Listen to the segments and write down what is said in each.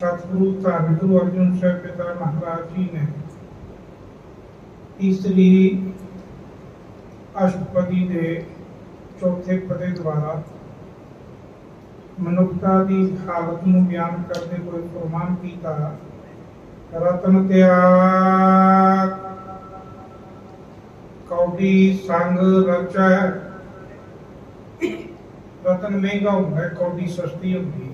सतगुरु धन गुरु अर्जुन साहिब पिता महाराज जी ने तीसरी अष्टपदी के चौथे पदे द्वारा मनुखता की हालत को बयान करते हुए फरमान किया, रतन त्याग कौड़ी संग रचै। रतन महंगा होता है, कौड़ी सस्ती होती है।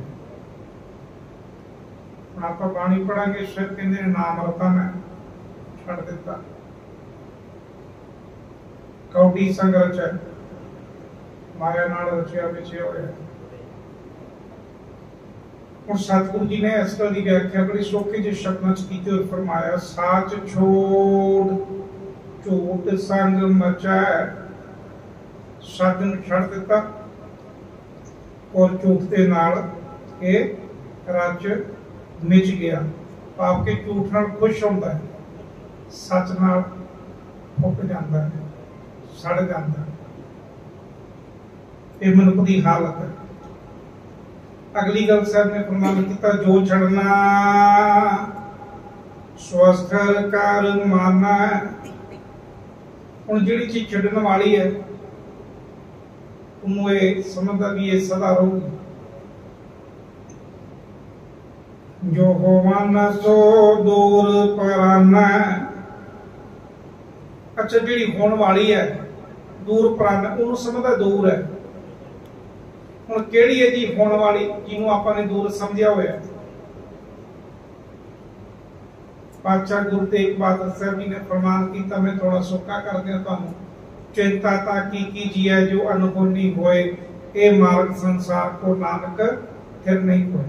आप बाणी पढ़ांगे, सिर कहते नाम रतन है, छड़ दिता। कौड़ी संग रचै, माया नाल रचिया पिछे होया। और सतगुरु जी ने इस गल की व्याख्या बड़ी सौखे जे शब्दां च कीती और फरमाया, साच छोड़ झूठ संग मचै। सच नूं छड़ दिता और झूठ दे नाल ये रच मिच गया। पाप के झूठ नाल खुश होंदा है, सच नाल फुक जांदा है, सड़ जांदा है। ये मनुख की हालत है। अगली गल साहब ने फरमान किया, जो छड़ना स्वस्थर कर माना। हुण जिहड़ी चीज छड्डण वाली है उन्होंने ये समझदा भी ये सदा रहूगी। जो होवन सो दूर पराना। अच्छा, जिहड़ी होण वाली है दूर पराना, उन्होंने समझदा दूर है। हुण किहड़ी है जी होण वाली जिन्हों आपने दूर समझिया होया? पातशाह गुरु तेग बहादुर साहब जी ने फरमान किया, मैं थोड़ा सौखा कर दिया तुहानूं। चिंता ताकि कीजिए जो अनहोनी होए, ए मार्ग संसार को नानक फिर नहीं होए।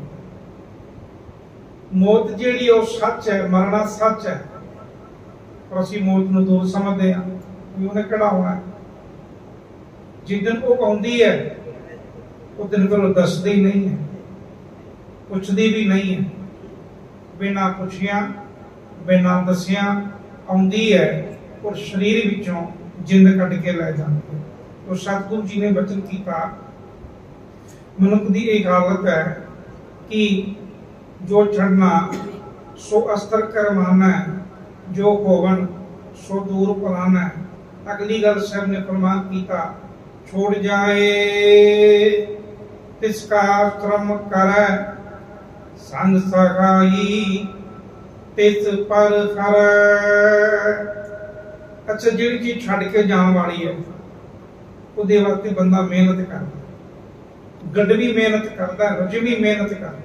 मौत जिहड़ी ओ सच है, मरना सच है, पर असीं मौत नूं दूर समझदे हां कि उहने किहड़ा होना है। जिदन वो आउंदी है उस दिन फिर दसदी नहीं है, पुछदी भी नहीं है। बिना पुछिया बिना दसिया आउंदी है और शरीर विचों जिंद कट के लै जाती है। तो सतगुरु जी ने वचन किया, मनुख की एक हालत है कि जो छड़ना सो अस्तर कर माना, जो होवन सो दूर पलाना। अगली गल साहब ने फरमान किया, छोड़ जाए तिसका क्रम करे, संग सगाई तिस पर करे। अच्छा, जिहड़ी चीज छड़ के जाने वाली है उहदे वास्ते बंदा मेहनत करदा, गडवी मेहनत करदा, रजवी मेहनत करदा।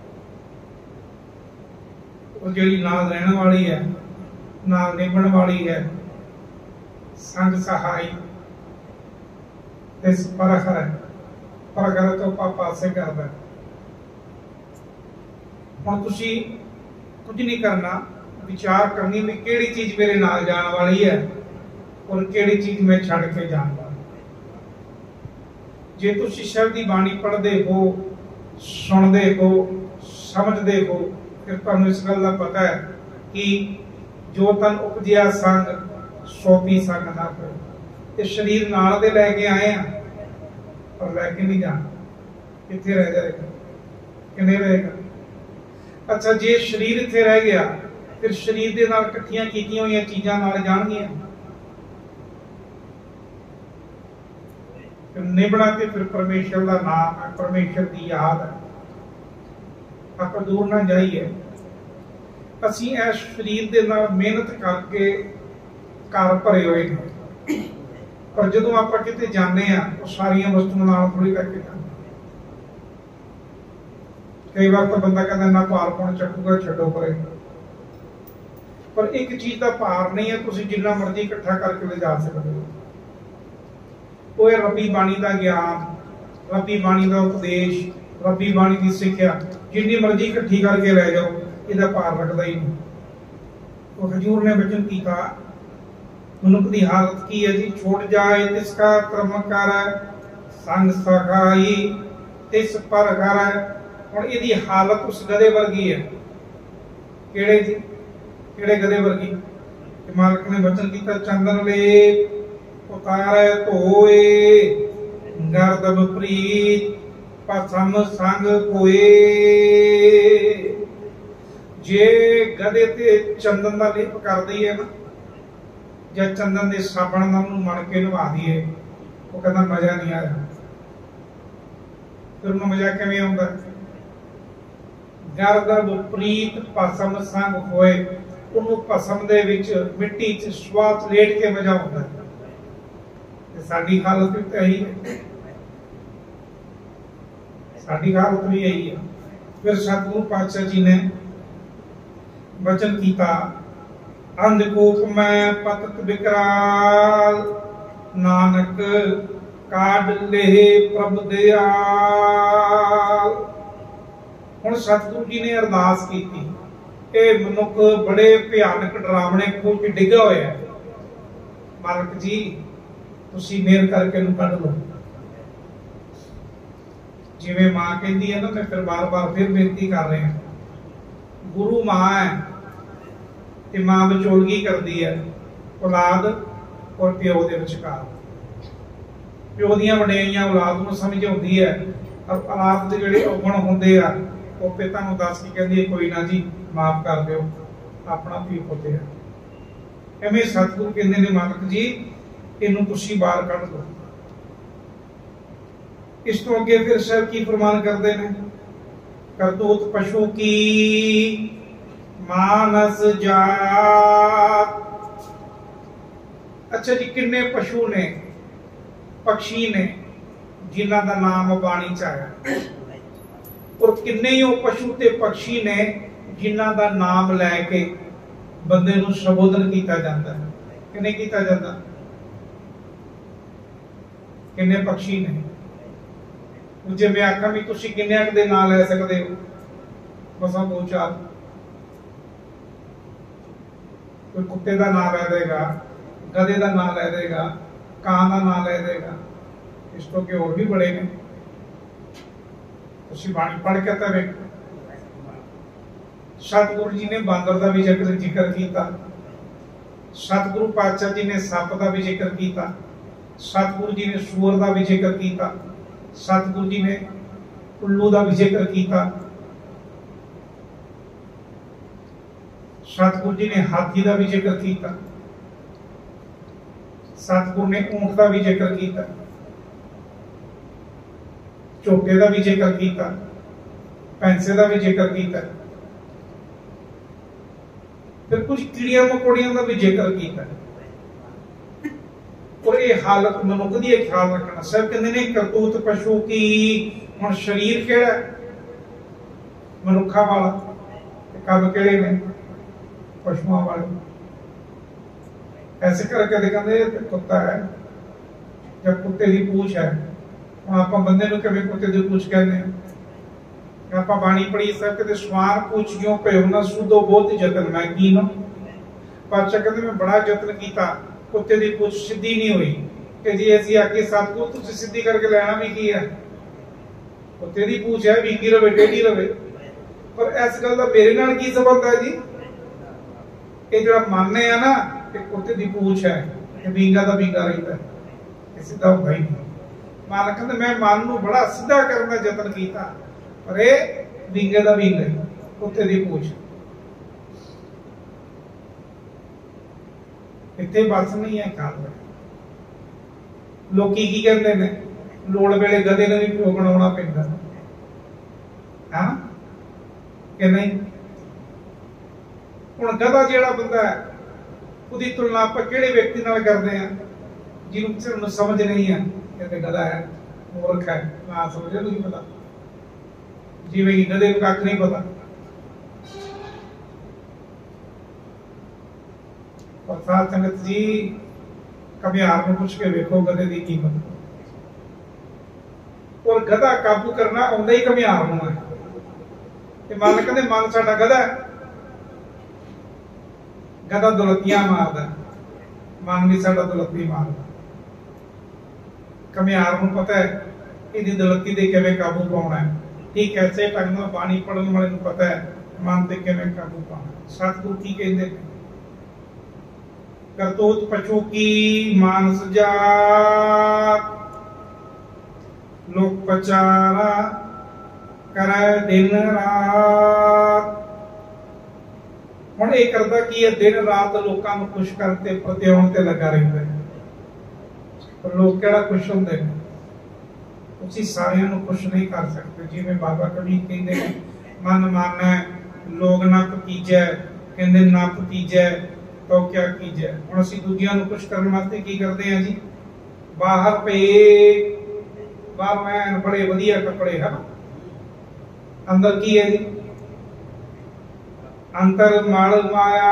और जिहड़ी नाल रहने वाली है, नाल निभण वाली है, संग सहाई तिस पर करे। पर तो पासे करदा। हुण तुसीं कुछ नहीं करना, विचार करनी भी केड़ी चीज मेरे नाल जाने वाली है और केड़ी चीज मैं छड़ के जान वाला। जे तुसीं शब्द की बाणी पढ़ते हो, सुनते हो, समझते हो, फिर तुहानूं इस गल का पता है कि जो तन उपजिया संग सोपी संग ना करो। ये शरीर नाल दे लैके आए हैं पर लैके नहीं जाना, कित्थे रह जाएगा, किन्ने रहेगा। अच्छा, जे शरीर इत्थे रह गया फिर शरीर दे नाल इकट्ठियां कीतियां होईयां चीजां नाल जाणगियां। निभना ते फिर परमेश्वर का नाम है, परमेश्वर की याद है। आप दूर ना जाइए। असीं इस शरीर दे नाल मेहनत करके घर भरे हुए हैं, पर जदों आप किते जाने आ तो सारियां वस्तुओं नाल थोड़ी करके जाने। कई बार तो बंदा कहता ना भार कौन चकूगा, छड्डो परे। पर एक चीज का भार नहीं है, तुसीं जिन्ना मर्जी इकट्ठा करके ले जा सकते हो। वो है रब्बी बाणी का ज्ञान, रब्बी बाणी का उपदेश, रब्बी बाणी की सिक्ख्या जिन्नी मर्जी इकट्ठी करके ले जाओ, इसका भार रखता ही नहीं। तो हजूर ने वचन किया, मनुख की हालत की है जी, छोड़ जाए तिसका क्रम कर, संग सखाई तिस पर कर। हुण इहदी हालत उस गधे वर्गी है। किहड़े जी, किहड़े गधे वर्गी? मालिक ने वचन किया, चंदन ले उतारे धोए, गर्दन प्रीत पसम संग कोए। जे गधे ते चंदन का लेप कर दईए ना, या चंदन के साबण नाल मण के नवा दईए, वो कहता मजा नहीं आया। फिर उन्हें मजा किवें आउंदा? गर्द विपरीत भसम संग होए, उन्होंने भसम दे विच मिट्टी च स्वात लेट के मजा आउंदा है। साडी हालत भी तो यही है, साडी हालत भी यही है। फिर सतगुरु पातशाह जी ने वचन किया, अंधकूप में पतत विकराल, नानक काढ़ ले प्रभ दयाल। हुण सतगुरु जी ने अरदास की, ये मनुख बड़े भयानक डरावने खूह च डिगा होया है, मालक जी तुसी मेहर करके इहनूं कढ लो। जिवें मां कहती है ना, मैं फिर बार बार फिर बेनती कर रहे हैं, गुरु मां है ते मां विचोलगी करती है औलाद और प्यो दे विचकार। प्यो दियां वडेयाइयां औलाद नूं समझाउंदी है, और औलाद दे जिहड़े अवगुण हुंदे आ वो पिता नूं दस के कहंदी है, कोई ना जी माफ कर दिओ, अपना भी पुੱਤ है। एवें सतगुरु कहंदे ने, मालक जी इहनूं तुसीं बाहर कढ दो। इस तो अगे फिर सर की फरमान करते हैं, करतूत पशु की मानस जात। अच्छा जी, किन्ने पशु ने पक्षी ने जिन्हां दा नाम बाणी च आया, और किन्ने ही वो पशु ते पक्षी ने जिन्हां दा नाम लैके बंदे नूं संबोधन किया जाता है। किन्ने किया जाता? किन्ने पक्षी ने? जे मैं आखा भी तुसीं किन्ने दे नाम लै सकदे हो? बसा दो चार। कोई कुत्ते का नाम लै देगा, गधे का नाम लै देगा, कां का नाम लै देगा, इस तो के और भी बड़े ने। तुसीं बाणी पढ़ के तो वेखो। सतगुरु जी ने बांदर का भी जिक्र किया, सतगुरु पातशाह जी ने सप का भी जिक्र किया, सतगुरु जी ने सूअर का भी जिक्र किया, सतगुरु जी ने उल्लू का भी जिक्र किया, सतगुरु जी ने हाथी का भी जिक्र किया, सतगुरु ने ऊंट का भी जिक्र किया, झोटे का भी जिक्र किया, पैंसे का भी जिक्र किया, फिर कुछ कीड़ियां मकोड़ियां का भी जिक्र किया। और ये हालत मनुख की ख्याल रखना। सब कहते ने करतूत पशु की, हुण शरीर केड़ा मनुखा वाला, कब केड़े ने पशुओं वाले। ऐसे करके कहते कुत्ता है या कुत्ते की पूछ है। आप बंदे नूं किवें कुत्ते की पूछ कहने? आप बाणी पढ़ी सब कहते स्वार पूछियों भयो ना सुधो बहुत जतन मैं कीनो। पातशाह कहते मैं बड़ा जतन किया, कुत्ते की पूछ सीधी नहीं हुई कि जी ऐसी आके सतगुरु तुसीं सीधी करके लेना भी की है। कुत्ते की पूछ है विंगी रवे टेढ़ी रवे, पर इस गल का मेरे नाल की संबंध है जी? ये जो मन है ना कि कुत्ते की पूछ है, विंगा का विंगा रहता है, सीधा होगा ही नहीं। मालक कहते मैं मन नूं बड़ा सीधा करने का जतन किया, पर ये विंगे का विंगा, कुत्ते की पूछ। इतने बस नहीं है काल। लोग की कहते हैं, लोड़ वेले गधे ने भी प्यो बनाना पैंदा है कि नहीं? हुण गधा जिहड़ा बंदा है, उसकी तुलना आप किहड़े व्यक्ति नाल करते हैं जिन्होंने समझ नहीं है? कहते गधा है, मूर्ख है, ना समझे नहीं पता, जिवें कि गधे को कख नहीं पता। और साथ संगत जी घमियार में पूछ के वेखो गधे की कीमत। और गधा काबू करना आउंदा ही घमियार नूं है। ते मालक कहंदे मन साडा गधा है, गधा दुलतियां मारदा, मन भी साडा दुलती मारदा। घमियार नूं पता है इहदी दुलती ते किवें काबू पाउणा है। ठीक ऐसे ढंग नाल बाणी पढ़न वाले नूं पता है मन ते किवें काबू पाउणा। सतगुरु की कहंदे ने, करतूत पशु की मानस जात, लोक पचारा करे दिन रात। ਹੁਣ ਇਹ ਕਰਦਾ ਕੀ ਹੈ, ਦਿਨ ਰਾਤ ਲੋਕਾਂ ਨੂੰ ਖੁਸ਼ ਕਰਨ ਤੇ ਪਤਿਆਉਣ ਤੇ ਲੱਗਾ ਰਹਿੰਦਾ ਹੈ। ਪਰ ਲੋਕ ਕਿਹੜਾ ਖੁਸ਼ ਹੁੰਦੇ ਨੇ? ਤੁਸੀਂ ਸਾਰਿਆਂ ਨੂੰ ਖੁਸ਼ ਨਹੀਂ ਕਰ ਸਕਦੇ। ਜਿਵੇਂ ਬਾਬਾ ਕਬੀਰ ਕਹਿੰਦੇ ਨੇ, ਮਨ ਮਾਨੈ ਲੋਗ ਨਾ ਭਤੀਜੈ, ਕਹਿੰਦੇ ਨਾ ਭਤੀਜੈ ਤਾਂ ਕਿਆ ਕੀਜੈ। ਹੁਣ ਅਸੀਂ ਦੂਜਿਆਂ ਨੂੰ ਖੁਸ਼ ਕਰਨ ਵਾਸਤੇ ਕੀ ਕਰਦੇ ਹਾਂ ਜੀ? ਬਾਹਰ ਪਏ ਬਾਹਰ ਬੜੇ ਵਧੀਆ ਕੱਪੜੇ ਹਨ, ਅੰਦਰ ਕੀ ਹੈ ਜੀ? ਅੰਤਰ ਮਲ ਮਾਇਆ,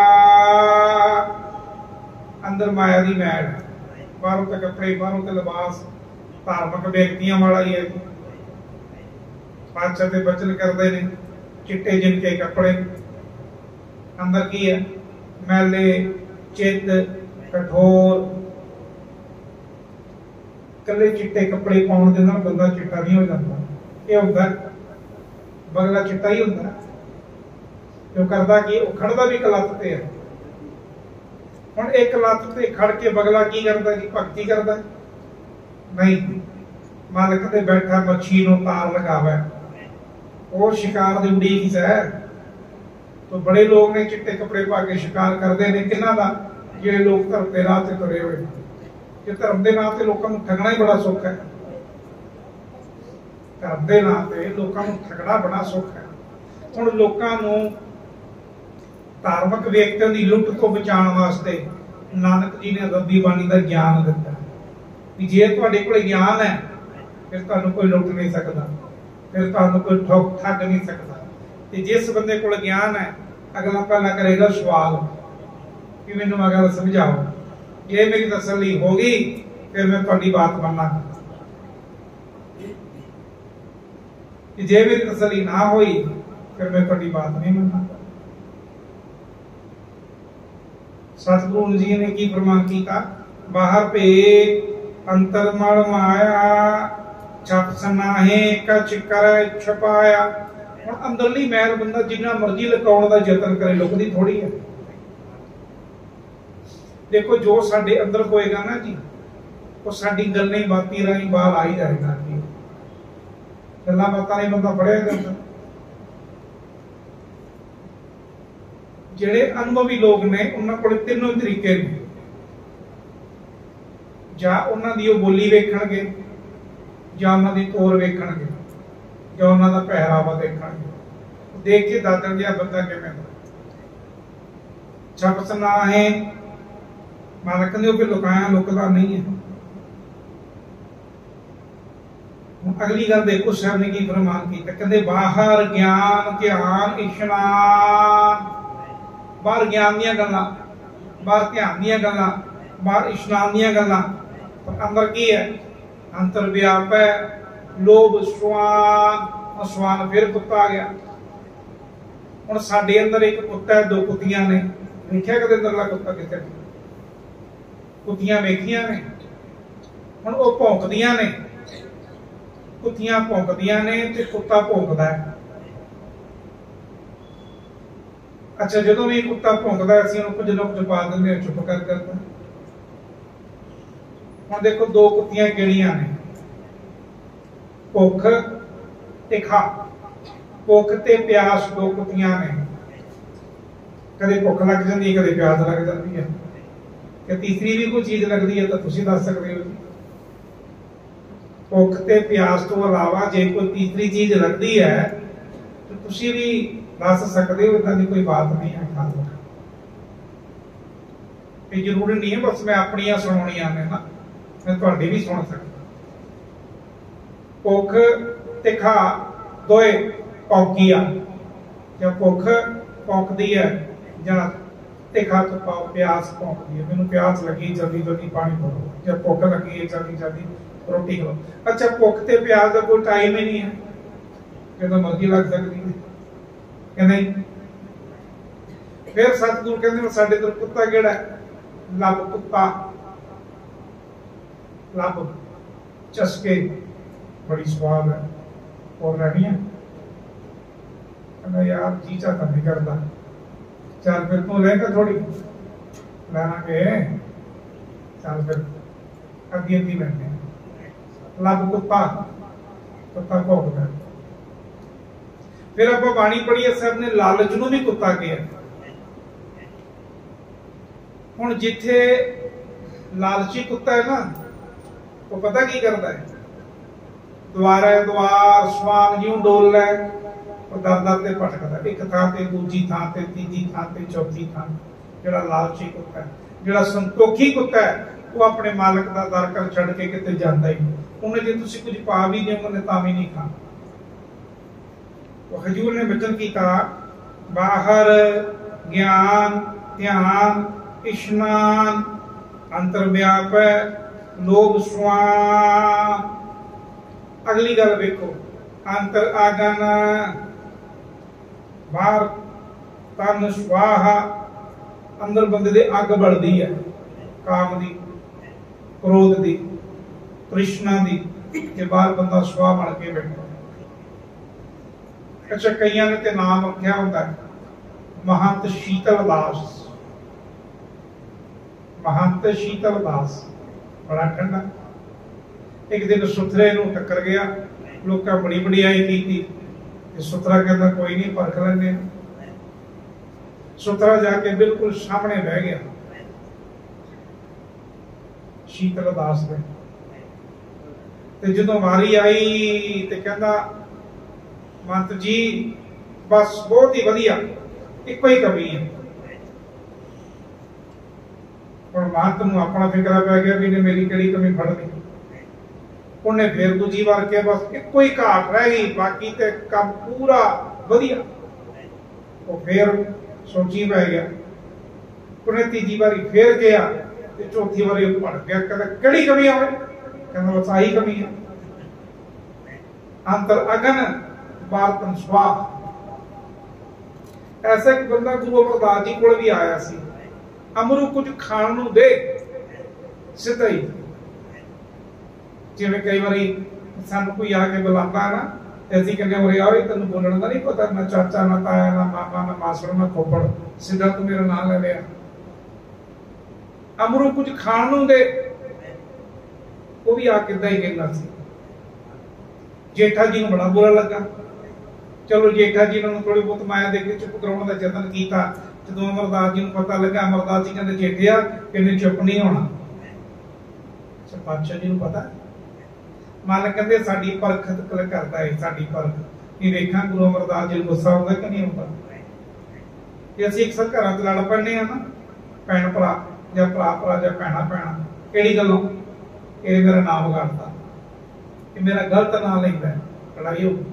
ਅੰਦਰ ਮਾਇਆ ਦੀ ਮੈਲ। ਬਾਹਰੋਂ ਤੇ ਕੱਪੜੇ, ਬਾਹਰੋਂ ਤੇ ਲਿਬਾਸ ਧਾਰਮਿਕ ਵਿਅਕਤੀਆਂ ਵਾਲਾ ਹੀ ਹੈ। ਪਾਤਸ਼ਾਹ ਤੇ ਬਚਨ ਕਰਦੇ ਨੇ, ਚਿੱਟੇ ਜਿਨਕੇ ਕੱਪੜੇ, ਅੰਦਰ ਕੀ ਹੈ? ਮੈਲੇ ਚਿੱਤ ਕਠੋਰ। ਕੱਲੇ ਚਿੱਟੇ ਕੱਪੜੇ ਪਾਉਣ ਦੇ ਨਾਲ ਬੰਦਾ ਚਿੱਟਾ ਨਹੀਂ ਹੋ ਜਾਂਦਾ। ਇਹ ਹੁੰਦਾ ਬਗਲਾ ਚਿੱਟਾ ਹੀ ਹੁੰਦਾ। ਕਿਉਂ ਕਰਦਾ ਕੀ? ਉਹ ਖੜਦਾ ਵੀ ਕਲੱਤ ਤੇ ਹੈ। ਹੁਣ ਇੱਕ ਲੱਤ ਤੇ ਖੜ ਕੇ ਬਗਲਾ ਕੀ ਕਰਦਾ ਜੀ? ਭਗਤੀ ਕਰਦਾ ਨਹੀਂ। ਮਾਲਕ ਤੇ ਬੈਠਾ ਮੱਛੀ ਨੂੰ ਤਾਰ ਲਗਾਵੇ, ਉਹ ਸ਼ਿਕਾਰ ਦੀ ਉਡੀਕ ਹੈ। तो बड़े लोग ने चिट्टे कपड़े पा के शिकार करते हैं। किन्ना दा? जिहड़े लोग धर्म के राह ते तुरे हुए। कि धर्म के नाम से लोगों को ठगना ही बड़ा सुख है। धर्म के नाम से लोगों को ठगना बड़ा सुख है। हुण लोगों को धार्मिक व्यक्तियों की लुट को बचाने वास्ते नानक जी ने रब्बी बाणी का ज्ञान दिता कि जे तुहाडे कोल ज्ञान है फिर तुहानूं कोई लुट नहीं सकता, फिर तुहानूं कोई ठग नहीं सकता। ते जिस बंदे कोल ज्ञान है अगला पहला करेगा सवाल कि मैनूं अगर समझाओ, जे मेरी तसल्ली होगी फिर मैं तुहाडी बात मानना, जे मेरी तसल्ली ना हुई फिर मैं तुहाडी बात नहीं मानना। सतगुरु जी ने की फरमान किया? बाहर पे अंतर मल माया छप सनाहे कच कर छपाया। ਹੁਣ ਅੰਦਰਲੀ ਮੈਲ ਬੰਦਾ ਜਿੰਨਾ ਮਰਜ਼ੀ ਲੁਕਾਉਣ ਦਾ ਯਤਨ ਕਰੇ ਲੁਕਦੀ ਥੋੜੀ ਹੈ। ਦੇਖੋ ਜੋ ਸਾਡੇ ਅੰਦਰ ਹੋਏਗਾ ਨਾ ਜੀ, ਉਹ ਸਾਡੀ ਗੱਲਾਂ ਹੀ ਬਾਤੀ ਰਾਹੀਂ ਬਾਹਰ ਆ ਹੀ ਜਾਏਗਾ ਜੀ। ਗੱਲਾਂ ਬਾਤਾਂ ਨਹੀਂ ਬੰਦਾ ਫੜਿਆ ਜਾਂਦਾ। ਜਿਹੜੇ ਅਨੁਭਵੀ ਲੋਕ ਨੇ ਉਹਨਾਂ ਕੋਲ ਤਿੰਨੋਂ ਤਰੀਕੇ ਨੇ। ਜਾਂ ਉਹਨਾਂ ਦੀ ਉਹ ਬੋਲੀ ਵੇਖਣਗੇ, ਜਾਂ ਉਹਨਾਂ ਦੀ ਤੋਰ ਵੇਖਣਗੇ, ਜਾਂ ਉਹਨਾਂ ਦਾ ਪਹਿਰਾਵਾ ਦੇਖਣਗੇ। ਦੇਖ ਕੇ ਦੱਸ ਦੇਣਗੇ ਆ ਬੰਦਾ ਕਿਵੇਂ ਦਾ। ਛਪ ਸਨਾਹੇ ਮਾਲਕ ਨੇ ਉਹ ਫਿਰ ਲੁਕਾਇਆ ਲੁਕਦਾ ਨਹੀਂ ਹੈ। ਅਗਲੀ ਗੱਲ ਦੇਖੋ ਸਾਹਿਬ ਨੇ ਕੀ ਫਰਮਾਨ ਕੀਤਾ। ਕਹਿੰਦੇ ਬਾਹਰ ਗਿਆਨ ਧਿਆਨ ਇਸ਼ਨਾਨ। ਬਾਹਰ ਗਿਆਨ ਦੀਆਂ ਗੱਲਾਂ, ਬਾਹਰ ਧਿਆਨ ਦੀਆਂ ਗੱਲਾਂ, ਬਾਹਰ ਇਸ਼ਨਾਨ ਦੀਆਂ ਗੱਲਾਂ, ਪਰ ਅੰਦਰ ਕੀ ਹੈ? ਅੰਤਰ ਵਿਆਪ ਹੈ ਲੋਭ ਸਵਾਨ। ਸਵਾਨ ਫਿਰ ਕੁੱਤਾ ਆ ਗਿਆ। ਹੁਣ ਸਾਡੇ ਅੰਦਰ ਇੱਕ ਕੁੱਤਾ ਹੈ, ਦੋ ਕੁੱਤੀਆਂ ਨੇ। ਵੇਖਿਆ ਕਦੇ ਅੰਦਰਲਾ ਕੁੱਤਾ ਕਿੱਥੇ? ਕੁੱਤੀਆਂ ਵੇਖੀਆਂ ਨੇ। ਹੁਣ ਉਹ ਭੌਂਕਦੀਆਂ ਨੇ, ਕੁੱਤੀਆਂ ਭੌਂਕਦੀਆਂ ਨੇ ਤੇ ਕੁੱਤਾ ਭੌਂਕਦਾ ਹੈ। ਅੱਛਾ, ਜਦੋਂ ਵੀ ਕੁੱਤਾ ਭੌਂਕਦਾ ਅਸੀਂ ਉਹਨੂੰ ਕੁਝ ਨਾ ਕੁਝ ਪਾ ਦਿੰਦੇ ਹਾਂ, ਚੁੱਪ ਕਰ ਕਰਦਾ। ਹੁਣ ਦੇਖੋ ਦੋ ਕੁੱਤੀਆਂ ਕਿਹੜੀਆਂ ਨੇ? ਭੁੱਖ ਤੇ ਖਾ। ਭੁੱਖ ਤੇ ਪਿਆਸ ਦੋ ਕੁੱਤੀਆਂ ਨੇ। ਕਦੇ ਭੁੱਖ ਲੱਗ ਜਾਂਦੀ ਹੈ, ਕਦੇ ਪਿਆਸ ਲੱਗ ਜਾਂਦੀ ਹੈ। ਕਿ ਤੀਸਰੀ ਵੀ ਕੋਈ ਚੀਜ਼ ਲੱਗਦੀ ਹੈ ਤਾਂ ਤੁਸੀਂ ਦੱਸ ਸਕਦੇ ਹੋ। ਭੁੱਖ ਤੇ ਪਿਆਸ ਤੋਂ ਇਲਾਵਾ ਜੇ ਕੋਈ ਤੀਸਰੀ ਚੀਜ਼ ਲੱਗਦੀ ਹੈ ਤਾਂ ਤੁਸੀਂ ਵੀ ਦੱਸ ਸਕਦੇ ਹੋ। ਇਦਾਂ ਦੀ ਕੋਈ ਬਾਤ ਨਹੀਂ ਹੈ। ਖਾ ਲਓ। ਇਹ ਜ਼ਰੂਰੀ ਨਹੀਂ ਹੈ ਬਸ ਮੈਂ ਆਪਣੀਆਂ ਸੁਣਾਉਣੀਆਂ ਨੇ ਨਾ, ਮੈਂ ਤੁਹਾਡੀ ਵੀ ਸੁਣ ਸਕਦਾ। ਭੁੱਖ ਤੇ ਖਾ ਦੋਏ ਭੌਂਕੀ ਆ। ਜਾਂ ਭੁੱਖ ਭੌਂਕਦੀ ਹੈ ਜਾਂ ਤੇ ਖਾ ਤੋਂ ਪਾਓ ਪਿਆਸ ਭੌਂਕਦੀ ਹੈ। ਮੈਨੂੰ ਪਿਆਸ ਲੱਗੀ, ਜਲਦੀ ਜਲਦੀ ਪਾਣੀ ਭਰੋ। ਜਾਂ ਭੁੱਖ ਲੱਗੀ ਹੈ, ਜਲਦੀ ਜਲਦੀ ਰੋਟੀ ਖਾਓ। ਅੱਛਾ, ਭੁੱਖ ਤੇ ਪਿਆਸ ਦਾ ਕੋਈ ਟਾਈਮ ਹੀ ਨਹੀਂ ਹੈ, ਜਦੋਂ ਮਰਜ਼ੀ ਲੱਗ ਸਕਦੀ ਹੈ ਕਿ ਨਹੀਂ? ਫਿਰ ਸਤਿਗੁਰੂ ਕਹਿੰਦੇ ਸਾਡੇ ਤੋਂ ਕੁੱਤਾ ਕਿਹੜਾ? ਲੱਭ ਕੁੱਤਾ। ਲੱਭ ਚਸਕੇ बड़ी स्वाद है और रहनी है। कहना यार जी चाहता नहीं करता, चल फिर तू लेगा थोड़ी लेना के, चल फिर अद्धी अद्धी लेने। लब कुत्ता, कुत्ता भौंकदा। फिर आप बाणी पढ़ी साहब ने लालच नूं भी कुत्ता कहा। हुण जिथे लालची कुत्ता है ना, वो पता की करता है, द्वारे द्वार स्वांग जिउं डोल लै, वो दर दर ते भटकदा, एक थां ते दूजी थां ते तीजी थां ते चौथी थां। जिहड़ा लालची कुत्ता है, जिहड़ा संतोखी कुत्ता है, वो अपने मालक का दर कर छड़ के किते जांदा ही नहीं। उन्हें जे तुसीं कुछ पा भी दिओ उन्हें तां भी नहीं खाना। तो हजूर ने वचन किया, बाहर ज्ञान ध्यान इश्नान अंतर व्याप लोभ स्वान। अगली गल देखो, अंतर आगन बाहर तन स्वाहा। अंदर बंदे दे अग बढ़ती है, काम दी, क्रोध दी, तृष्णा दी, के बाहर बंदा स्वाह बन के बैठा। अच्छा, कईयां ने ते नाम रखा होता है महंत शीतल दास। महंत शीतल दास, बड़ा ठंडा। एक दिन सुथरे नूं टक्कर गया, लोकां बड़ी वडियाई कीती, सुथरा कहता कोई नहीं परख लैंदे। सुथरा जाके बिल्कुल सामने बह गया शीतल दास ने। ते जदों वारी आई ते कहंदा, महंत जी बस बहुत ही वधिया, इको ही कमी है। और महंत नूं अपना फिक्रा पै गया भी ने मेरी किहड़ी कमी फड़ ली। उन्हें फिर दूजी बार कहा, बस इको ही घाट रह गई, बाकी ते काम पूरा वधिया। वो फिर सोची पै गया। उन्हें तीजी बारी फिर गया, चौथी बारी भड़क गया, कहता किहड़ी कमी है? कहता बस आही कमी है, अंतर अगन बारतन स्वाह। ऐसा एक बंदा गुरु अमरदास जी कोल भी आया सी, अमरू कुछ खाण नूं दे, सीधा ही। जिवें कई बारी सानूं कोई आके बुलांदा ना, ऐसी कहने हो रहा है तेन बोलने का नहीं पता, ना चाचा ना ताया ना मामा ना मासड़ ना खोपड़, सीधा तू मेरा नाम ले लिया। अमरू कुछ खाण नूं दे, वो भी आके इदां ही कहंदा सी। जेठा जी नूं बड़ा बुरा लगा। चलो जेठा जी ने थोड़ी बहुत माया देके चुप कराने का यतन किया। जो अमरदास जी को पता लगा, अमरदास जी कहते जेठिया इन्हें चुप नहीं होना। पातशाह जी को पता, मालक कहते साडी परख करता है, साडी परख नहीं देखा गुरु अमरदास जी गुस्सा होगा कि नहीं होगा। कि असं एक घर च लड़ पैने ना, भैन भरा या भरा भरा या भैना भैना, किहड़ी गल्लों ये मेरा नाम बिगाड़ता, ये मेरा गलत नाम लेंदा है, लड़ाई हो।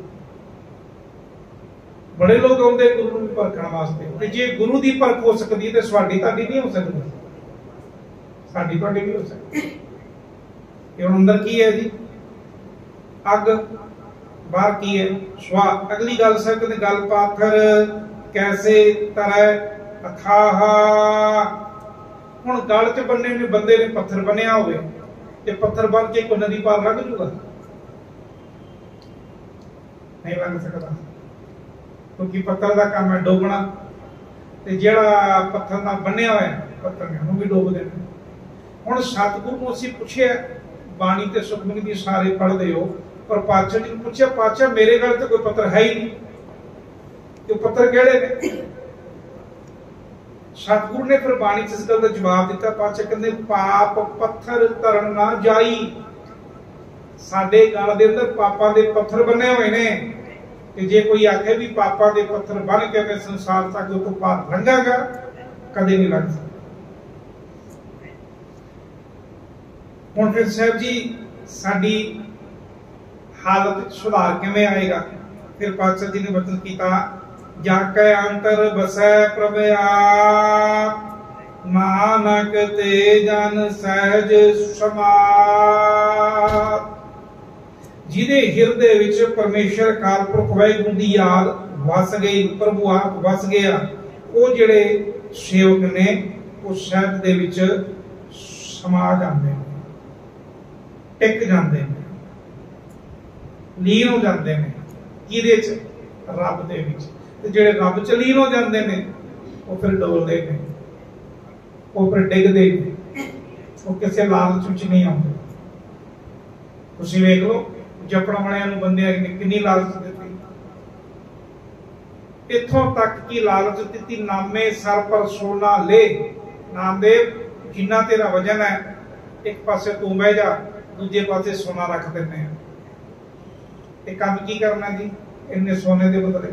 बड़े लोग आउंदे गुरु नूं परखण वास्ते, ते जे गुरु दी परख हो सकदी है ते साडी ताडी नहीं हो सकदी, साडी ताडी नहीं हो सकदी। ये हुण अंदर की है जी, अग, बाहर की है स्वाह। अगली गल सर कहते गल पाथर कैसे तरह अथाह। हुण गल च बन्ने ने बंदे ने पत्थर बनिया होवे, ते पत्थर बन के कोई नदी पार लंघ जूगा? नहीं लंघ सकदा, क्योंकि पत्थर का काम है डोबना, ते जिहड़ा पत्थर नाल बन्निया होया पत्थर ने उहनूं भी डोब देना। हुण सतगुरु नूं असीं पुछिआ, बाणी ते सुखमनी दी सारे पढ़दे हो, पर पातशाह जी ने पूछा, पातशाह मेरे गल तो कोई पत्थर है ही नहीं, तो पत्थर केड़े ने? सतगुरु ने फिर बाणी च इस गल का जवाब दिता। पातशाह कहंदे पाप पत्थर धरन ना जाई। साडे गल दे अंदर पापां दे पत्थर बने हुए ने, कि जे कोई आखे भी पापां दे पत्थर बन के मैं संसार तक तो पार लंघागा, कदे नहीं लंघ सकदा। हुण फिर साहब जी साडी हालत सुधार किवें आएगा? फिर पातशाह जी ने वचन किया, जाके अंतर बसै प्रभ आप, नानक ते जन सहज समात। जिहदे हिरदे विच परमेश्वर अकाल पुरख वाहिगुरू दी याद वस गई, प्रभु आप वस गया, वो जिहड़े सेवक ने वो सहज दे विच समा जांदे ने, टिक जांदे ने, लीन हो जाते हैं। किहदे च? रब दे विच। ते जिहड़े रब च लीन हो जाते हैं वो फिर डोलदे ने, वो फिर डिगदे ने, वो किसी लालच विच नहीं आउंदे। तुसीं वेख लो जपण वालियां नूं बंदियां ने किन्नी लालच दित्ती, इत्थों तक की लालच दित्ती, नामे सर पर सोना ले, नामदेव जिन्ना तेरा वजन है एक पासे तू बह जा, दूजे पासे सोना रख देने। एक काम की करना जी, इन्ने सोने के बदले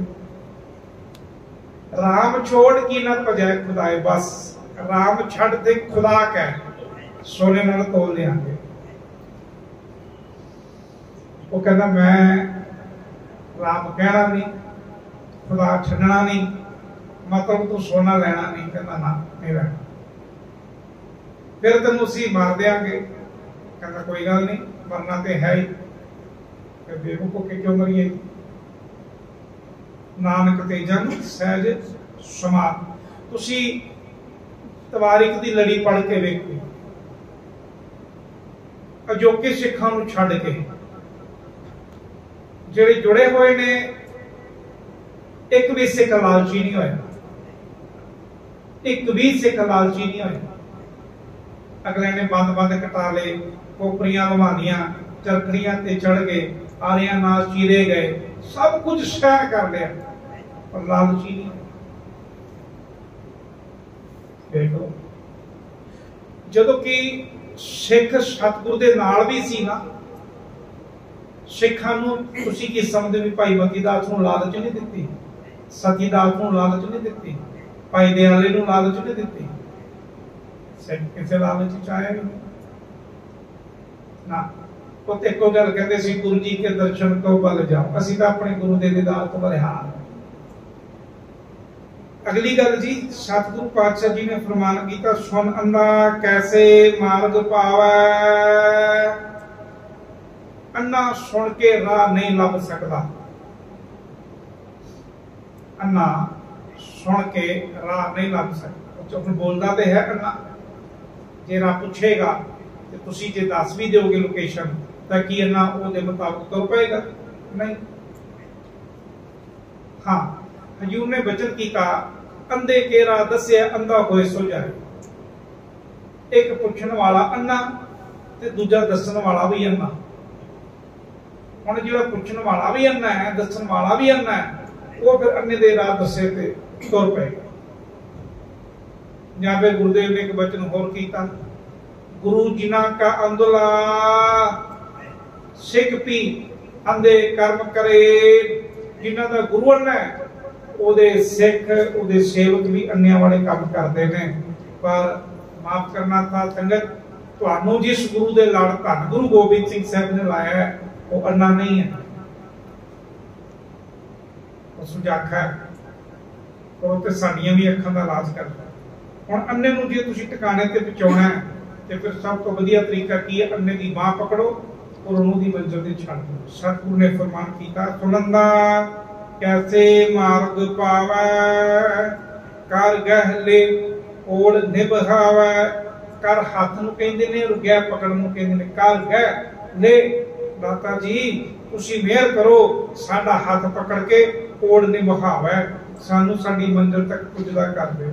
राम छोड़ की ना भजाए खुदाए, बस राम छड़ दे खुदा कह सोने नाल तोल देंगे। वो कहना मैं राम कहना नहीं, खुदा छड़ना नहीं, मतलब तू सोना लेना नहीं। कहना ना नहीं लेना, फिर तेन उसी मार देंगे। कहना कोई गल नहीं, मरना तो है ही, फिर बेवकूफ के क्यों मरिए। नानक ते जन सहज समार। तुसी तवारीख दी लड़ी पढ़ के वेखो, अजोके सिखां नूं छड्ड के जिहड़े जुड़े हुए ने, एक भी सिख लालची नहीं होया, एक भी सिख लालची नहीं होया। अगले ने बंद बंद कटा ले, कोपरियां लवानियां, चरखड़ियां ते चढ़ गए, आरियां नाल चीरे गए, सब कुछ सहन कर लिया, पर लालची नहीं। देखो जदों कि सिख सतगुरु दे नाल भी सी ना, सिखां नूं तुसीं की समझदे भी भाई मती दास नूं लालच नहीं दित्ती, सती दास नूं लालच नहीं दित्ती, भाई दयाले नूं लालच नहीं दित्ती। सिख किसे लालच च आया नहीं ना। तो एको गल कहते सी, गुरु जी के दर्शन तो बल जाओ, असीं तां अपने गुरु दे दीदार तो बलिहार। अगली गल जी, सतगुरु पातशाह जी ने फरमान किया, सुन अंधा कैसे मार्ग पावै। अन्ना सुन के राह नहीं लभ सकता, अन्ना सुन के राह नहीं लभ सकता। जो बोलता तो है अन्ना, जे राह पूछेगा तो तुसी जे दस भी दोगे लोकेशन, ताकि अन्ना उहदे मुताबिक तुर पाएगा नहीं। हाँ, हजूर ने वचन किया, अंधे के राह दस्या अंधा होए सो जाए। एक पुछण वाला अन्ना ते दूजा दसन वाला भी अन्ना। हुण जिहड़ा पुछण वाला भी अन्ना है, दसन वाला भी अन्ना है, वो फिर अन्ने दे राह दसे ते तुर पेगा। ਜਾਂ ਫਿਰ ਗੁਰਦੇਵ ਨੇ ਇੱਕ ਬਚਨ ਹੋਰ ਕੀਤਾ, ਗੁਰੂ ਜਿਨ੍ਹਾਂ ਕਾ ਅੰਧਲਾ ਸਿੱਖ ਪੀ ਅੰਧੇ ਕਰਮ ਕਰੇ। ਜਿਨ੍ਹਾਂ ਦਾ ਗੁਰੂ ਅੰਨਾ ਹੈ, ਉਹਦੇ ਸਿੱਖ ਉਹਦੇ ਸੇਵਕ ਵੀ ਅੰਨਿਆਂ ਵਾਲੇ ਕੰਮ ਕਰਦੇ ਨੇ। ਪਰ ਮਾਫ ਕਰਨਾ ਤਾਂ ਸੰਗਤ, ਤੁਹਾਨੂੰ ਜਿਸ ਗੁਰੂ ਦੇ ਲੜ ਧੰਨ ਗੁਰੂ ਗੋਬਿੰਦ ਸਿੰਘ ਸਾਹਿਬ ਨੇ ਲਾਇਆ ਹੈ, ਉਹ ਅੰਨਾ ਨਹੀਂ ਹੈ, ਉਹ ਸੁਜਾਖਾ ਹੈ, ਉਹ ਤੇ ਸਾਡੀਆਂ ਵੀ ਅੱਖਾਂ ਦਾ ਇਲਾਜ ਕਰਦਾ। ਹੁਣ ਅੰਨੇ ਨੂੰ ਜੇ ਤੁਸੀਂ ਟਿਕਾਣੇ ਤੇ ਪਹੁੰਚਾਉਣਾ ਹੈ, ਤੇ ਫਿਰ ਸਭ ਤੋਂ ਵਧੀਆ ਤਰੀਕਾ ਕੀ ਹੈ? ਅੰਨੇ ਦੀ ਬਾਹ ਪਕੜੋ ਔਰ ਉਹਨੂੰ ਦੀ ਮੰਜ਼ਿਲ ਤੇ ਛੱਡ ਦਿਓ। ਸਤਿਗੁਰੂ ਨੇ ਫਰਮਾਨ ਕੀਤਾ, ਸੁਨੰਦਾ कैसे मार्ग पावै, कर गहले ओढ़ निभावै। कर हाथ नूं कहंदे ने, और गह पकड़ नूं कहंदे ने। कर गह ले दाता जी तुसीं मेहर करो, साडा हाथ पकड़ के ओढ़ निभावै, सानू साडी मंजिल तक पुजदा कर दिओ।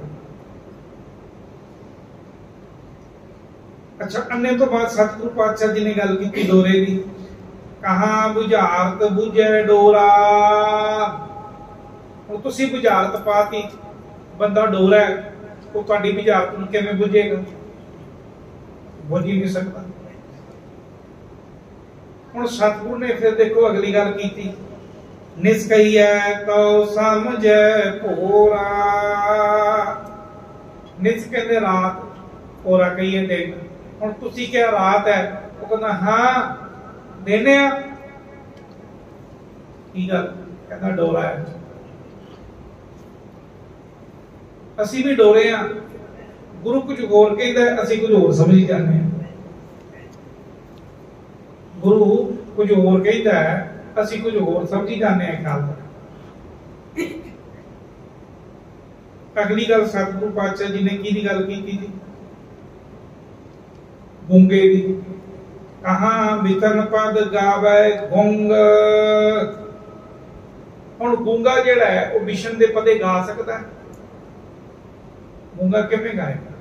अच्छा, अन्ने तो बाद सतगुरु पातशाह जी ने गल की डोरे दी। कहां बुझारत बुझे डोरा। हुण तुसीं बुझारत पाती, बंदा डोरा है, वो तुहाडी बुझारत नूं किवें बुझेगा? बुझ ही नहीं सकता। हुण सतगुरु ने फिर देखो अगली गल कीती, निस्कईए तो समझे भोरा। निस कहंदे रात, भोरा कहिए दिन। हुण तुसीं क्या रात है? वो कहंदा हां देने आ। की गल? कहंदा डोरा है। असीं भी डोरे आ। गुरु कुछ होर कहंदा, असीं कुछ होर समझी जाने। गुरु कुछ होर कहंदा है, असीं कुछ होर समझी जाने। गल अगली गल सतगुरु पातशाह जी ने की गल की थी? गूंगे दी। कहां बितन पद गावे गुंग। हुण गूंगा जिहड़ा है वो बिशन दे पदे गा सकदा है? गूंगा किवें गाएगा?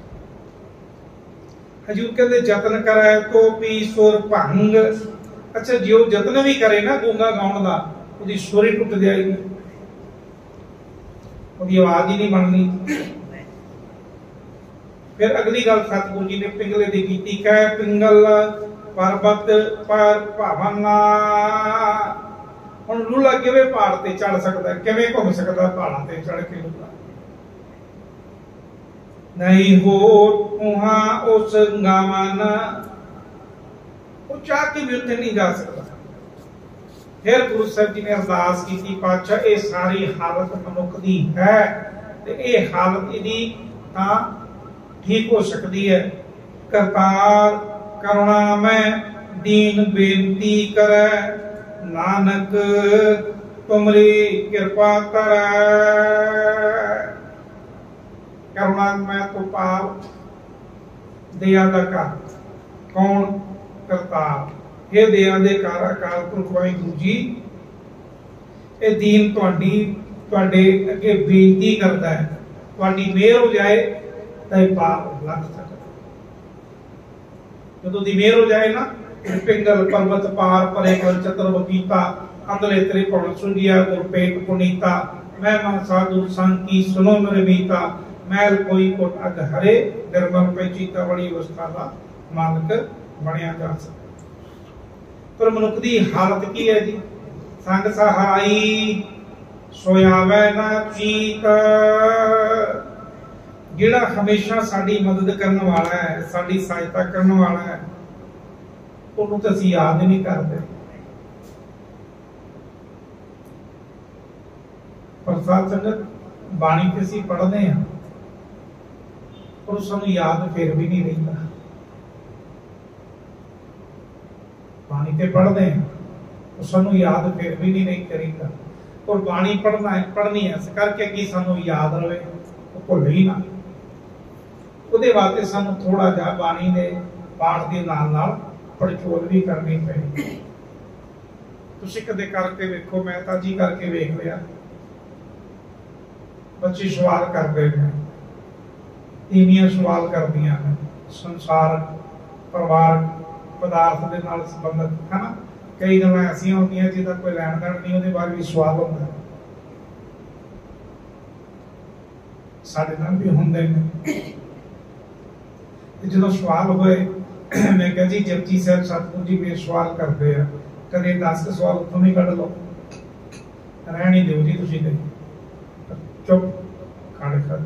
हजूर कहंदे जतन करे तो पी सुर भंग। अच्छा, जे वो जतन भी करे ना गूंगा गाउण दा, ਉਹਦੀ ਸੁਰ ਹੀ टुट जाएगी, ਉਹਦੀ आवाज ही नहीं बननी। फिर अगली गल सतगुरु जी ने पिंगले दी कीती, कह पिंगल पर्वत पर भावना। हुण लूला किवें पहाड़ ते चढ़ सकदा, किवें घुम सकदा पहाड़ां ते चढ़ के लूला? नहीं हो उहाँ उस गावन, वो चाह के भी उत्ते नहीं जा सकता। फिर गुरु साहब जी ने अरदास की, पातशाह ये सारी हालत मनुख दी है ते ये हालत इहदी तां ठीक हो सकती है। करतार करुणा में दीन बेनती करे, नानक तुमरी कृपा करे। करुणा में तो पाव दया दा कर, कौन? करतार। हे दया दे कार अकाल पुरख वाहिगुरू जी, ये दीन तुहाडे अगे बेनती करता है, तुहाडी मेहर हो जाए तो पाप लग सकता। जदों दी मेहर हो जाए ना, पिंगल पर्वत पार परे कर चतर बकीता, अंदले त्रिकोण सुंजिया गुरपेट पुनीता। मैं मन साधु संग की सुनो मेरे मीता, मैल कोई कोट अग हरे, निर्मल पे चीता बड़ी अवस्था का मालक बनया जा सकता। पर मनुख की हालत की है जी? संग सहाई सोयावे ना चीत। जिहड़ा हमेशा साडी मदद करने वाला है, साडी सहायता करने वाला है, उन्होंने तो असीं याद ही नहीं करते। पर साथ संगत बाणी ते असीं पढ़दे हैं, पर सानूं याद फिर भी नहीं रहिंदा। बाणी ते पढ़दे हैं, तो सानूं याद फिर भी नहीं करीदा। और बाणी पढ़नी है इस करके कि सानूं याद रहे, वो भुल ही ना। ਉਹਦੇ ਵਾਸਤੇ ਸਾਨੂੰ ਥੋੜਾ ਜਿਹਾ ਬਾਣੀ ਦੇ ਪਾਠ ਦੇ ਨਾਲ ਪੜਚੋਲ ਵੀ ਕਰਨੀ ਪਈ। ਤੁਸੀਂ ਕਦੇ ਕਰਕੇ ਵੇਖੋ, ਮੈਂ ਤਾਂ ਜੀ ਕਰਕੇ ਵੇਖ ਲਿਆ। ਬੱਚੇ ਸਵਾਲ ਕਰਦੇ ਨੇ, ਤੀਵੀਆਂ ਸਵਾਲ ਕਰਦੀਆਂ ਨੇ, ਸੰਸਾਰ ਪਰਿਵਾਰ ਪਦਾਰਥ ਦੇ ਨਾਲ ਸੰਬੰਧਿਤ ਹੈ ਨਾ। ਕਈ ਗੱਲਾਂ ਐਸੀਆਂ ਹੁੰਦੀਆਂ ਜਿਹਦਾ ਕੋਈ ਲੈਣ ਦੇਣ ਨਹੀਂ, ਉਹਦੇ ਬਾਰੇ ਵੀ ਸਵਾਲ ਹੁੰਦਾ। ਸਾਡੇ ਨਾਲ ਵੀ ਹੁੰਦੇ ਨੇ। जो सवाल होए, मैं कहा जी जपजी साहब सतगुरु जी मेरे सवाल करते हैं, कदे 10 सवाल उत्थों भी कढ़ लो, रहन ही दो जी, तुसीं ते चुप खड़ कर।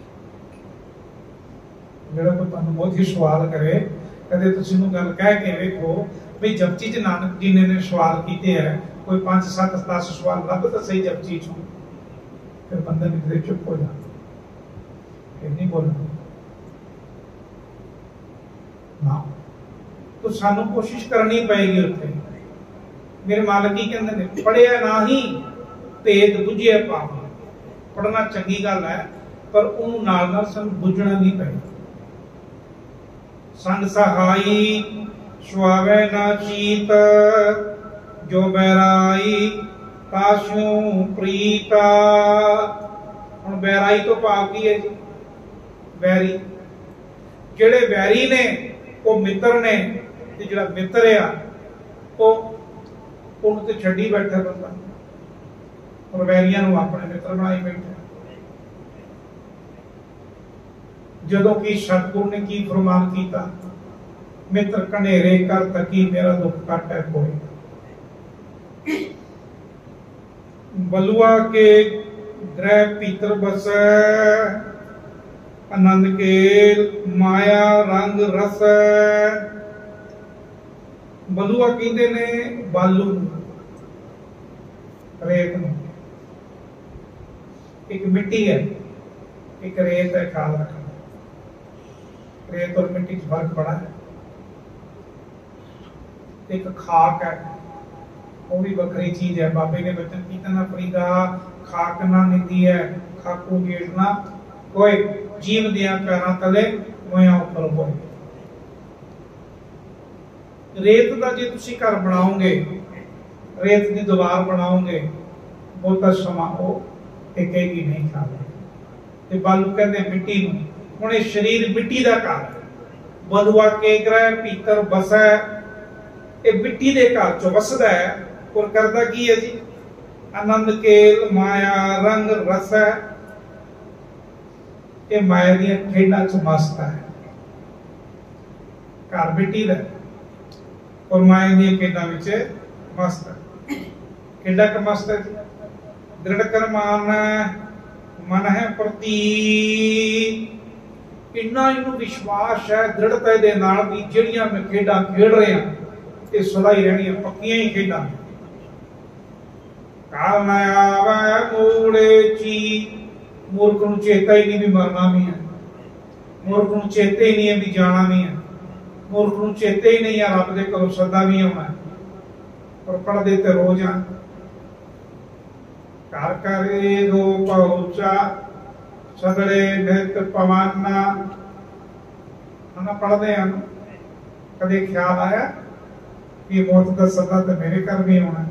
जेड़ा कोई तुहानूं बहुत ही सवाल करे, कदे तुसीं नूं गल कह के वेखो भी जपजी च नानक जी ने सवाल कीते हैं, कोई 5 7 10 सवाल लभ तां सही जपजी चों, फिर बंदा निकले चुप हो जा, फिर नहीं बोलना ना। तो सानू कोशिश करनी पएगी उत्थे। मेरे मालिक की कहते ने, पढ़िया ना ही भेद बुझे पाप। पढ़ना चंगी गल है, पर उन्होंने नाल सानू बुझना नहीं पएगा। संग सहाई सुआवे ना चीत, जो बैराई ताशू प्रीता। हुण बैराई तो भाव की है जी? बैरी। जेड़े बैरी ने वो मित्र ने, ते जिहड़ा मित्र आ उन्होंने तो छड्डी बैठा बंदा, और वैरियां नूं अपने मित्र बनाई बैठा। जदों कि सतगुरु ने की फरमान कीता, मित्र कनेरे कर तकी मेरा दुख कट है कोई। बलुआ के ग्रह भीतर बसै, आनंद के माया रंग रस। बलुआ कहते ने बालू, रेत नूं। एक मिट्टी है, एक रेत है, ख्याल रखना। रेत और मिट्टी च फर्क बड़ा है। एक खाक है, वो भी वखरी चीज है। बाबे ने बचन कीता ना फरीदा, खाक ना निंदी है, खाकू गेड़ना कोई। जीव दिया पैरां तले मोया उपर होए। रेत का जे तुसी घर बनाओगे, रेत की दीवार बनाओगे, बहुता समा वो टिकेगी नहीं। खाला बालू कहते मिट्टी नूं। हुण इह शरीर मिट्टी का घर, बलुआ के ग्रह भीतर बसै। ये मिट्टी के घर चो वसदा है और करदा की है जी? आनंद केल माया रंग रस है। ये माया दी खेडां च मस्त है, घर बेटी दा और माया दी खेडां विच मस्त है। खेडा क मस्त है, दृढ़ कर मान मन है प्रति, इन्ना इनू विश्वास है दृढ़ता दे नाल भी जिहड़ियां मैं खेडां खेड रहे हां ये सदा ही रहणियां, पक्कियां ही खेडां। काल न आवे मूड़े ची, मूर्ख नूं चेता ही नहीं भी मरना भी है, मूर्ख नूं चेते ही नहीं है भी जाना भी है, मूर्ख नूं चेते ही नहीं है रब दे घरों सदा भी आउणा है, पर पढ़दे ते रोज आ। घर करे दो पहुंचा सदड़े नित पवाना, हम पढ़दे हैं, कदे ख्याल आया कि मौत का सदा तो मेरे घर भी आना है,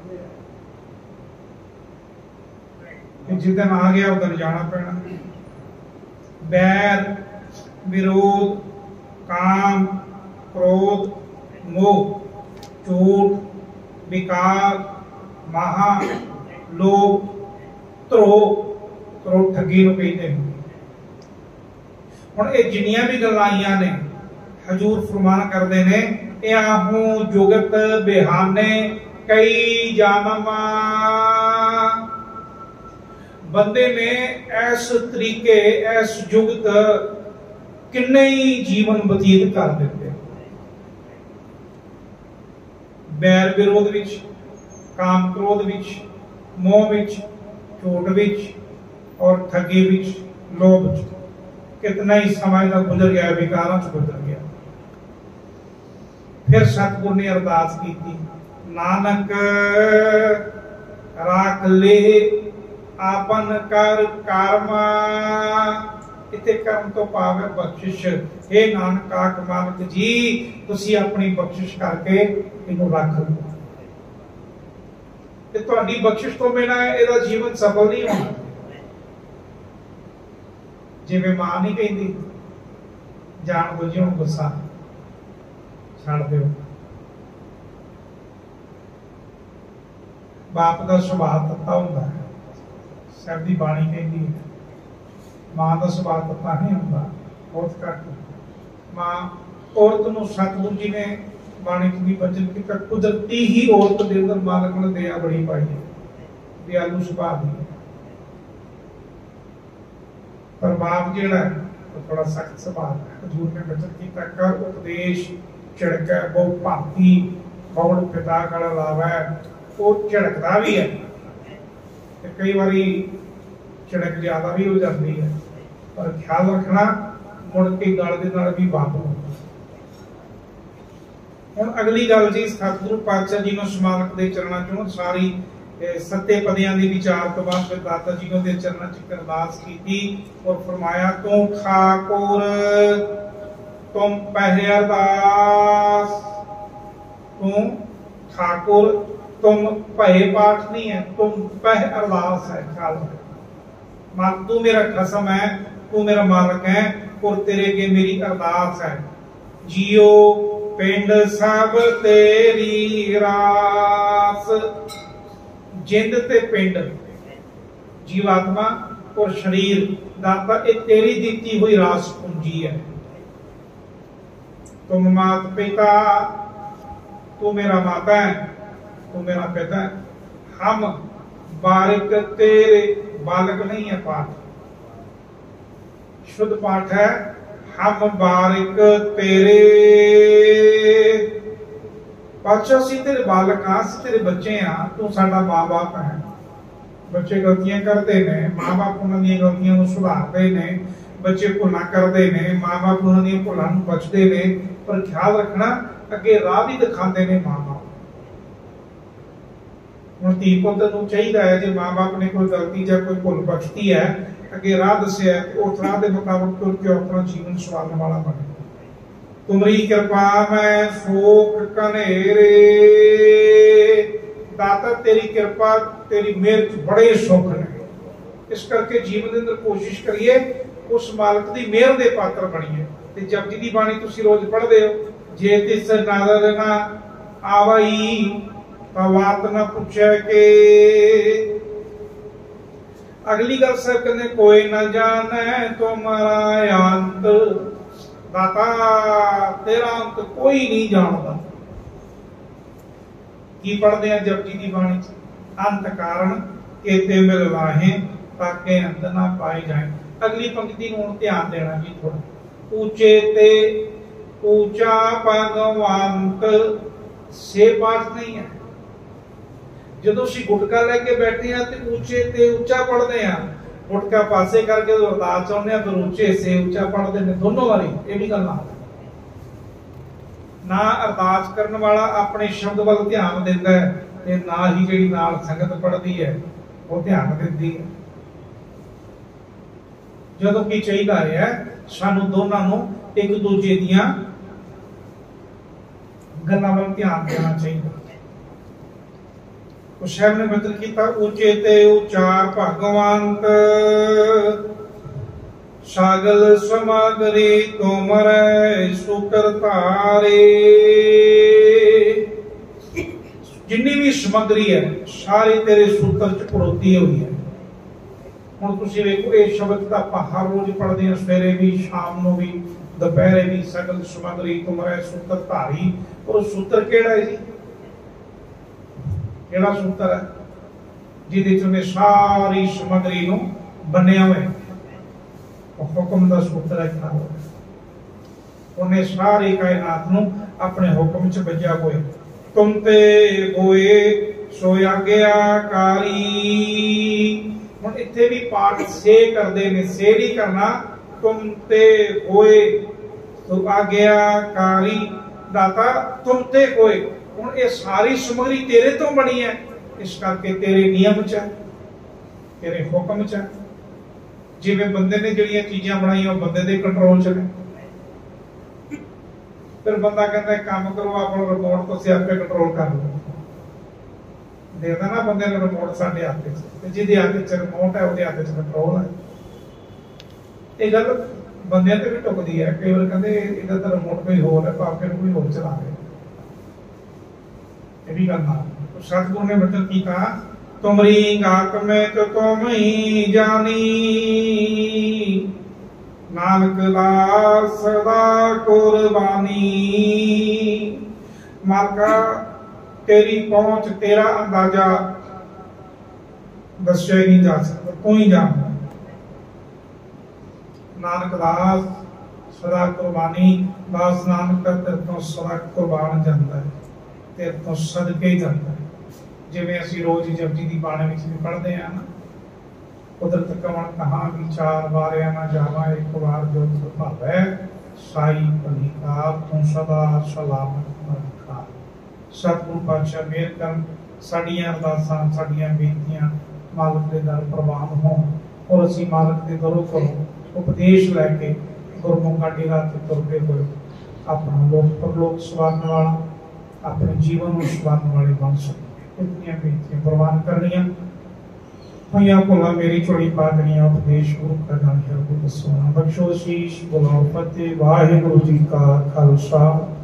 जिस दिन आ गया उधर जाना पैना। बैर विरोध काम क्रोध मोह झूठ विकार महा लोभ ਧਰੋ ठगी ਨੂੰ ਕਹਿੰਦੇ ਨੇ। ਹੁਣ ਇਹ ਜਿੰਨੀਆਂ ਵੀ ਗੱਲਾਂ ਆਈਆਂ ਨੇ ਹਜੂਰ ਫਰਮਾਨ ਕਰਦੇ ਨੇ ਇਹ ਆਹੂ ਜੁਗਤ ਬਿਹਾਨੇ ਕਈ ਜਨਮ, बंदे ने इस तरीके इस जुगत किन्ने ही जीवन बतीत कर देते। बैर विरोध विच, काम क्रोध विच, मोह विच, झूठ विच और ठगी विच, लोभ विच कितना ही समय का गुजर गया, विकारां च गुजर गया। फिर सतगुर ने अरदास की थी, नानक राख ले आपन कर कर्मा, इते कर्म तो पावे बख्शिश। हे नानक आख मालक जी तुसी अपनी बख्शिश करके इनू रख लो, ते तुहाडी बख्शिश तो बिना इहदा जीवन सफल नहीं होना। जिवें मां नहीं कहंदी जान बुझे हुण गुस्सा छड़ दिओ, बाप दा सुभाव तत्ता हुंदा है, साहब दी बाणी कहती है मां का सुभाव पता नहीं होता, बहुत घट। मां औरत नूं सतगुरु जी ने बाणी च भी वचन किया, कुदरती ही औरत दे अंदर मालक ने दया बड़ी पाई है, दयालु सुभाव दी। पर बाप जिहड़ा है थोड़ा सख्त सुभाव है। हजूर ने वचन किया, कर उपदेश झिड़कै बहु भांति, कौड़ पिता गल लावै, वो झिड़कदा भी है, कई बारी झिड़क ज्यादा भी हो जाती है, पर ख्याल रखना मुड़ के गल दे नाल भी बात हो। हुण अगली गल जी सतगुरु पातशाह जी नूं समालक दे चरणां चों सारी सत्ते पदियां दी विचार तो बाद फिर दाता जी नूं दे चरणां च अरदास कीती और फरमाया, तू ठाकुर तुम पहले अरदास, तू ठाकुर तुम पहे पाठ नहीं है, तुम पह अरदास है। ख्याल मां तू मेरा कसम है, तू मेरा मालक है और तेरे के मेरी अरदास है। जियो पिंड सब तेरी रास, जिंद ते पिंड जीवात्मा और शरीर दाता ये तेरी दी हुई रास पूंजी है। तुम मात पिता, तू मेरा माता है, तू मेरा पिता है, हम बारिक तेरे, बालक नहीं है पाठ, शुद्ध पाठ है, हम बारिक तेरे पातशाह सी तेरे बालक हाँ, तेरे बच्चे हाँ, तू साडा मां बाप है। बच्चे गलतियां करते ने, मां बाप उन्होंने गलतियां को सुधारते ने, बच्चे भुलां करते ने, मां बाप उन्होंने भुलां नूं बचते ने, पर ख्याल रखना अगे राह भी दिखाते ने मां बाप। हुण धी पुत्त नूं चाहीदा है जे मां बाप ने कोई गलती या कोई भुल बख्शती है, अगे राह दस्सिया उस राह के मुताबिक तुर के अपना जीवन संवारन वाला बने। तुमरी कृपा में शोक कनेरे, दाता तेरी कृपा तेरी मेहर बड़े सुख ने, इस करके जीवन के अंदर कोशिश करिए उस मालक की मेहर के पात्र बनिए। ते जपजी दी बाणी तुसीं रोज पढ़दे हो, जे तिस नदर ना आवई तो बात न पूछे के, अगली गल साहब कहते कोई न जाने तुम्हारा अंत, दाता तेरा अंत कोई नहीं जानता। की पढ़ते हैं जपजी की बाणी, अंत कारण केते मिल वाहे ताके अंत ना पाए जाए। अगली पंक्ति को ध्यान देना जी थोड़ा, ऊंचे ते ऊंचा भगवंत से पाठ नहीं है। ਜਦੋਂ ਅਸੀਂ ਗੁਟਕਾ ਲੈ ਕੇ ਬੈਠੇ ਆ ਤੇ ਉੱਚੇ ਤੇ ਉੱਚਾ ਪੜਦੇ ਆ, ਗੁਟਕਾ ਪਾਸੇ ਕਰਕੇ ਜਦੋਂ ਅਰਦਾਸ ਚਾਹੁੰਦੇ ਆ ਫਿਰ ਉੱਚੇ ਸੇ ਉੱਚਾ ਪੜਦੇ ਨੇ ਦੋਨੋਂ ਵਾਰੀ। ਇਹ ਵੀ ਗੱਲ ਨਾ ਅਰਦਾਸ ਕਰਨ ਵਾਲਾ ਆਪਣੇ ਸ਼ਬਦ ਵੱਲ ਧਿਆਨ ਦਿੰਦਾ ਹੈ ਤੇ ਨਾ ਹੀ ਜਿਹੜੀ ਨਾਲ ਸੰਗਤ ਪੜਦੀ ਹੈ ਉਹ ਧਿਆਨ ਦਿੰਦੀ ਹੈ। ਜਦੋਂ ਕੀ ਚਾਹੀਦਾ ਹੈ ਸਾਨੂੰ ਦੋਨਾਂ ਨੂੰ ਇੱਕ ਦੂਜੇ ਦੀਆਂ ਗੱਲਾਂ ਵੱਲ ਧਿਆਨ ਦੇਣਾ ਚਾਹੀਦਾ। साहब ने बचन किया ऊंचे ते ऊंचा भगवंत सागल समगरी तुमरे सूत्र तारे। जिन्नी भी समग्री है सारी तेरे सूत्र च परोती हुई है। हुण तुसीं वेखो ये शब्द तां आपां हर रोज पढ़दे हां, सवेरे भी शाम नूं भी दुपहरे भी, सगल समगरी तुमरे सूत्र धारी। और सूत्र किहड़ा है जी? केड़ा सूत्र है जिहदे च उहने सारी समग्री नूं बन्निया होया। हुक्म दा सूत्र है, उन्हें सारी कायनात नूं अपने हुक्म च बज्या होया। तुम ते होए सो आज्ञाकारी। हुण इत्थे भी पाठ से करदे ने, से नहीं करना, तुम ते होए सो आज्ञाकारी दाता तुम ते होए। ਹੁਣ ਇਹ ਸਾਰੀ ਸਮਗਰੀ ਤੇਰੇ ਤੋਂ ਬਣੀ ਹੈ, ਇਸ ਕਰਕੇ ਤੇਰੇ ਨਿਯਮ ਚ, ਤੇਰੇ ਹੁਕਮ ਚ। ਜਿਵੇਂ ਬੰਦੇ ਨੇ ਜਿਹੜੀਆਂ ਚੀਜ਼ਾਂ ਬਣਾਈਆਂ ਉਹ ਬੰਦੇ ਦੇ ਕੰਟਰੋਲ ਚ ਨੇ। ਫਿਰ ਬੰਦਾ ਕਹਿੰਦਾ ਕੰਮ ਕਰੋ ਆਪਣਾ ਰਿਮੋਟ ਤੁਸੀਂ ਆਪੇ ਕੰਟਰੋਲ ਕਰ ਲਓ। ਦੇਦਾ ਨਾ ਬੰਦੇ ਨੂੰ ਰਿਮੋਟ ਸਾਡੇ ਹੱਥ ਚ, ਤੇ ਜਿਹਦੇ ਹੱਥ ਚ ਰਿਮੋਟ ਹੈ ਉਹਦੇ ਹੱਥ ਚ ਕੰਟਰੋਲ ਹੈ। ਇਹ ਗੱਲ ਬੰਦਿਆਂ ਤੇ ਵੀ ਟੁਕਦੀ ਹੈ। ਕਈ ਵਾਰ ਕਹਿੰਦੇ ਇਹਦਾ ਤਾਂ ਰਿਮੋਟ ਕੋਈ ਹੋਰ ਹੈ, ਭਾਵੇਂ ਕੋਈ ਹੋਰ ਚਲਾ ਰਿਹਾ। भी करना। तो सतगुरु ने वचन की कहा तुमरी गात में तो तुम ही जानी, नानक दास सदा कुर्बानी। मालका तेरी पहुंच तेरा अंदाजा दस्या ही नहीं जा सकता, तू ही जानदा। नानक दास सदा कुर्बानी, दास नानक तेरे तो सदा कुर्बान जाता है, तेरे तो सदके जाता है। जिवें असीं रोज जपजी दी बाणी विच भी पढ़दे आ ना, कुदरत कवण कहाँ विचार वारिया ना जावा, एक बार जो सुभावै साई भली का तू सदा सलामत रखा। सतगुरु पातशाह मेहर करन, साडीआं अरदासां साडीआं बेनतियां मालक दे दर प्रवान होण, और असीं मालक दे दरों कोलों उपदेश लैके गुरमुखां दी राह ते तुरदे होए अपना लोक परलोक सवारन वाला, अपने जीवन को सुधारने वाले बन सके। इतनी बेनतियां प्रवान करनियां होइयां भुलां मेरी छोड़ी पादनियां उपदेश गुरु का नाम है गुरु सोना बख्शो शीश बुलाओ फतेह। वाहिगुरु जी का खालसा